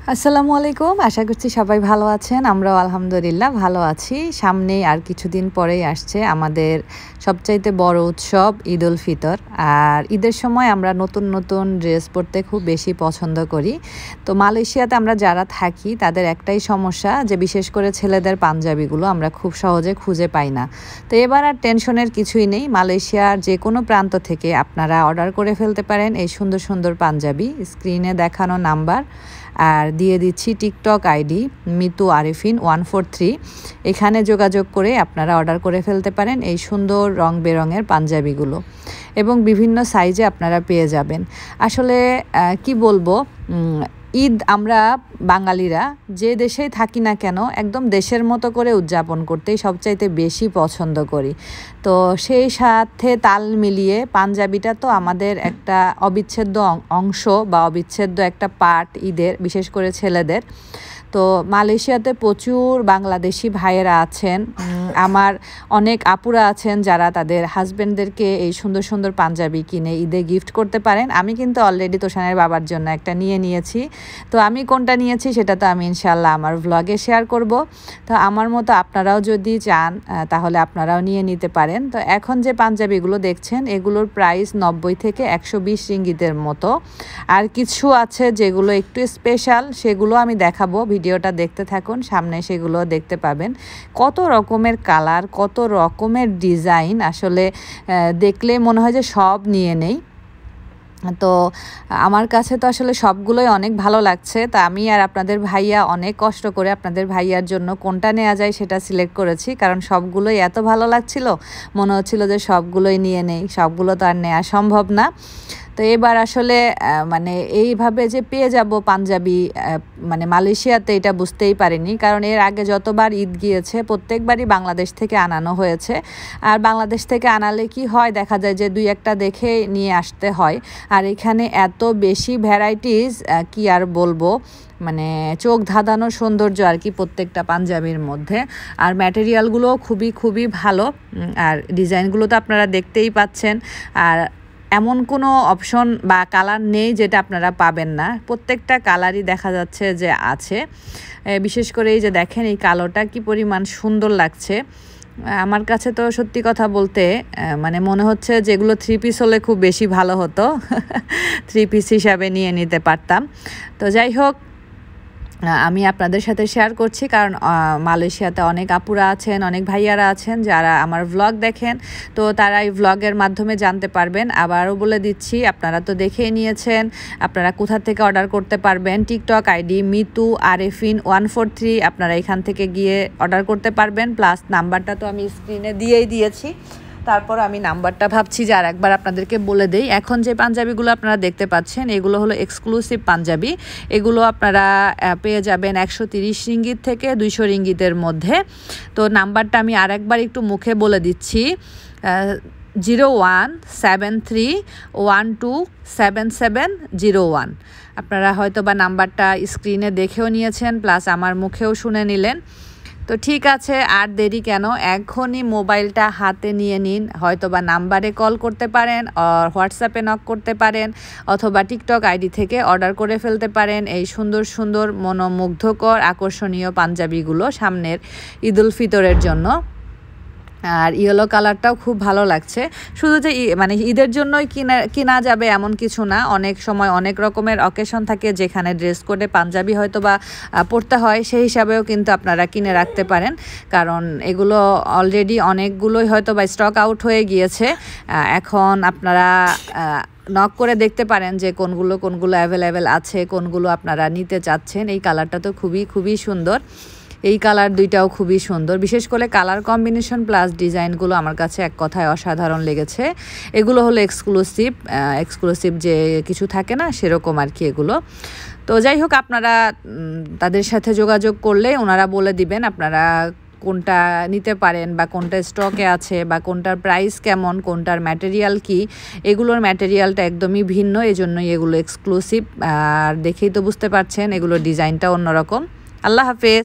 আসসালামু আলাইকুম। আশা করছি সবাই ভালো আছেন। আমরাও আলহামদুলিল্লাহ ভালো আছি। সামনেই আর কিছুদিন পরেই আসছে আমাদের সবচাইতে বড় উৎসব ঈদুল ফিতর। আর ঈদের সময় আমরা নতুন নতুন ড্রেস পরতে খুব বেশি পছন্দ করি। তো মালয়েশিয়াতে আমরা যারা থাকি তাদের একটাই সমস্যা যে বিশেষ করে ছেলেদের পাঞ্জাবিগুলো আমরা খুব সহজে খুঁজে পাই না। তো এবার আর টেনশনের কিছুই নেই। মালয়েশিয়ার যে কোনো প্রান্ত থেকে আপনারা অর্ডার করে ফেলতে পারেন এই সুন্দর সুন্দর পাঞ্জাবি। স্ক্রিনে দেখানো নাম্বার আর দিয়ে দিচ্ছি টিকটক আইডি Mituarefin143। এখানে যোগাযোগ করে আপনারা অর্ডার করে ফেলতে পারেন এই সুন্দর রং বেরঙের পাঞ্জাবিগুলো এবং বিভিন্ন সাইজে আপনারা পেয়ে যাবেন। আসলে কি বলবো, ঈদ আমরা বাঙালিরা যে দেশেই থাকি না কেন একদম দেশের মতো করে উদযাপন করতেই সবচাইতে বেশি পছন্দ করি। তো সেই সাথে তাল মিলিয়ে পাঞ্জাবিটা তো আমাদের একটা অবিচ্ছেদ্য অংশ বা অবিচ্ছেদ্য একটা পার্ট ঈদের, বিশেষ করে ছেলেদের। তো মালয়েশিয়াতে প্রচুর বাংলাদেশি ভাইয়েরা আছেন, আমার অনেক আপুরা আছেন যারা তাদের হাজব্যান্ডদেরকে এই সুন্দর সুন্দর পাঞ্জাবি কিনে ঈদে গিফট করতে পারেন। আমি কিন্তু অলরেডি তোষানের বাবার জন্য একটা নিয়েছি। তো আমি কোনটা নিয়েছি সেটা তো আমি ইনশাল্লাহ আমার ভ্লগে শেয়ার করব। তো আমার মতো আপনারাও যদি চান তাহলে আপনারাও নিয়ে নিতে পারেন। তো এখন যে পাঞ্জাবিগুলো দেখছেন এগুলোর প্রাইস 90 থেকে 120 রিঙ্গিতের মতো। আর কিছু আছে যেগুলো একটু স্পেশাল, সেগুলো আমি দেখাবো, ভিডিওটা দেখতে থাকুন, সামনে সেগুলো দেখতে পাবেন। কত রকমের কালার, কত রকমের ডিজাইন, আসলে দেখলে মনে হয় যে সব নিয়ে নেই। তো আমার কাছে তো আসলে সবগুলোই অনেক ভালো লাগছে। তা আমি আর আপনাদের ভাইয়া অনেক কষ্ট করে আপনাদের ভাইয়ার জন্য কোনটা নেওয়া যায় সেটা সিলেক্ট করেছি, কারণ সবগুলোই এত ভালো লাগছিল, মনে হচ্ছিল যে সবগুলোই নিয়ে নেই। সবগুলো তো আর নেওয়া সম্ভব না। তো এবার আসলে মানে এইভাবে যে পেয়ে যাব পাঞ্জাবি মানে মালয়েশিয়াতে, এটা বুঝতেই পারিনি। কারণ এর আগে যতবার ঈদ গিয়েছে প্রত্যেকবারই বাংলাদেশ থেকে আনানো হয়েছে। আর বাংলাদেশ থেকে আনালে কি হয়, দেখা যায় যে দুই একটা দেখে নিয়ে আসতে হয়। আর এখানে এত বেশি ভ্যারাইটিস, কি আর বলবো, মানে চোখ ধাঁধানো সৌন্দর্য আর কি প্রত্যেকটা পাঞ্জাবির মধ্যে। আর ম্যাটেরিয়ালগুলো খুবই খুবই ভালো, আর ডিজাইনগুলো তো আপনারা দেখতেই পাচ্ছেন। আর এমন কোনো অপশন বা কালার নেই যেটা আপনারা পাবেন না, প্রত্যেকটা কালারই দেখা যাচ্ছে যে আছে। বিশেষ করে এই যে দেখেন এই কালোটা কি পরিমাণ সুন্দর লাগছে। আমার কাছে তো সত্যি কথা বলতে মানে মনে হচ্ছে যেগুলো 3 পিস হলে খুব বেশি ভালো হতো, 3 পিস হিসাবে নিয়ে নিতে পারতাম। তো যাই হোক, আমি আপনাদের সাথে শেয়ার করছি কারণ মালয়েশিয়াতে অনেক আপুরা আছেন, অনেক ভাইয়ারা আছেন যারা আমার ভ্লগ দেখেন। তো তারা এই ভ্লগের মাধ্যমে জানতে পারবেন। আবারও বলে দিচ্ছি, আপনারা তো দেখেই নিয়েছেন, আপনারা কোথা থেকে অর্ডার করতে পারবেন। টিকটক আইডি Mituarefin143, আপনারা এখান থেকে গিয়ে অর্ডার করতে পারবেন। প্লাস নাম্বারটা তো আমি স্ক্রিনে দিয়েই দিয়েছি, তারপর আমি নাম্বারটা ভাবছি যে আর একবার আপনাদেরকে বলে দেই। এখন যে পাঞ্জাবিগুলো আপনারা দেখতে পাচ্ছেন এগুলো হলো এক্সক্লুসিভ পাঞ্জাবি। এগুলো আপনারা পেয়ে যাবেন 130 রিঙ্গিত থেকে 200 রিঙ্গিতের মধ্যে। তো নাম্বারটা আমি আর একবার একটু মুখে বলে দিচ্ছি, 0173127701। আপনারা হয়তো বা নাম্বারটা স্ক্রিনে দেখেও নিয়েছেন, প্লাস আমার মুখেও শুনে নিলেন। তো ঠিক আছে, আর দেরি কেন, এখনই মোবাইলটা হাতে নিয়ে নিন। হয়তো বা নাম্বারে কল করতে পারেন, হোয়াটসঅ্যাপে নক করতে পারেন, অথবা টিকটক আইডি থেকে অর্ডার করে ফেলতে পারেন এই সুন্দর সুন্দর মনোমুগ্ধকর আকর্ষণীয় পাঞ্জাবিগুলো সামনের ঈদুল ফিতরের জন্য। আর ইয়েলো কালারটাও খুব ভালো লাগছে। শুধু যে মানে ঈদের জন্যই কিনা যাবে এমন কিছু না, অনেক সময় অনেক রকমের অকেশন থাকে যেখানে ড্রেস কোডে পাঞ্জাবি হয়তো বা পরতে হয়, সেই হিসাবেও কিন্তু আপনারা কিনে রাখতে পারেন। কারণ এগুলো অলরেডি অনেকগুলোই হয়তো বা স্টক আউট হয়ে গিয়েছে। এখন আপনারা নক করে দেখতে পারেন যে কোনগুলো অ্যাভেলেবেল আছে, কোনগুলো আপনারা নিতে চাচ্ছেন। এই কালারটা তো খুবই খুবই সুন্দর, এই কালার দুইটাও খুবই সুন্দর। বিশেষ করে কালার কম্বিনেশন প্লাস ডিজাইনগুলো আমার কাছে এক কথায় অসাধারণ লেগেছে। এগুলো হলো এক্সক্লুসিভ যে কিছু থাকে না সেরকম আর কি এগুলো। তো যাই হোক, আপনারা তাদের সাথে যোগাযোগ করলে ওনারা বলে দিবেন আপনারা কোনটা নিতে পারেন বা কোনটা স্টকে আছে বা কোনটার প্রাইস কেমন, কোনটার ম্যাটেরিয়াল কি। এগুলোর ম্যাটেরিয়ালটা একদমই ভিন্ন, এজন্যই এগুলো এক্সক্লুসিভ। আর দেখেই তো বুঝতে পারছেন এগুলোর ডিজাইনটা অন্যরকম। আল্লাহ হাফেজ।